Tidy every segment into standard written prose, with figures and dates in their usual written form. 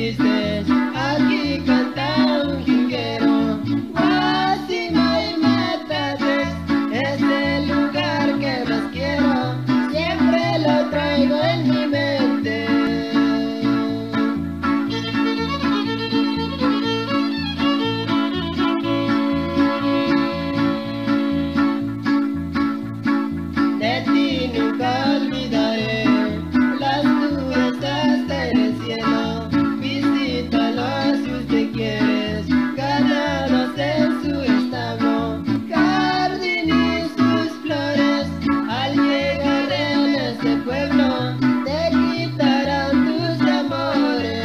dices, aquí canta un jilguero. Guasima y Matates es el lugar que más quiero, siempre lo traigo en mi mente. De ti nunca olvidaré las nubes hasta en el cielo. Visítalos si usted quiere, ganados en su establo, jardín y sus flores. Al llegar en este pueblo te quitarán tus amores.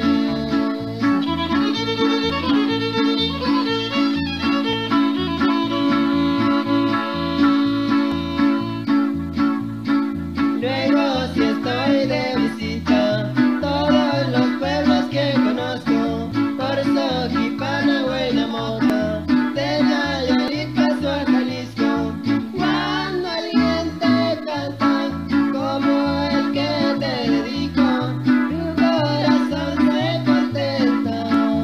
Luego si estoy de visita, todos los pueblos que conozco, por Soquipana, Huayna, de Nayarit paso a Jalisco. Cuando alguien te canta como el que te dedico, tu corazón se contenta.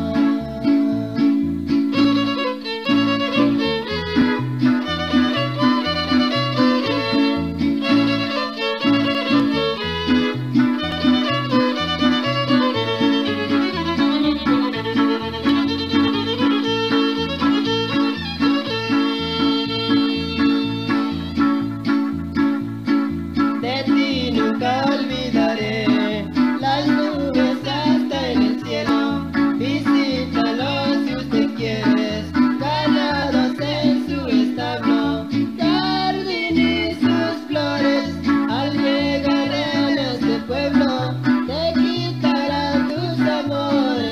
De ti nunca olvidaré las nubes hasta en el cielo. Visítalos si usted quiere, ganados en su establo, jardín y sus flores. Al llegar en este pueblo te quitarán tus amores.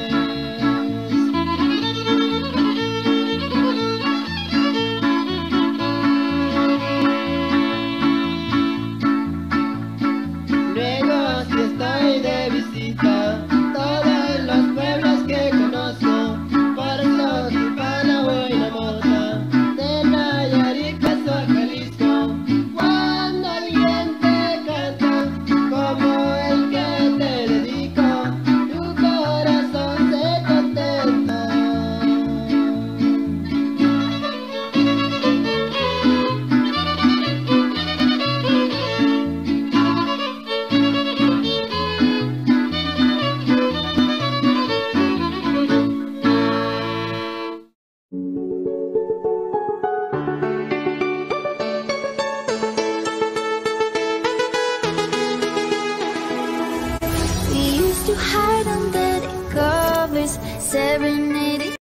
Luego si estoy de visita, todos los pueblos que conozco, por Soquipana, Huayna, de Nayarit paso a Jalisco. Cuando alguien te canta como el que te dedico, tu corazón se contenta. We used to have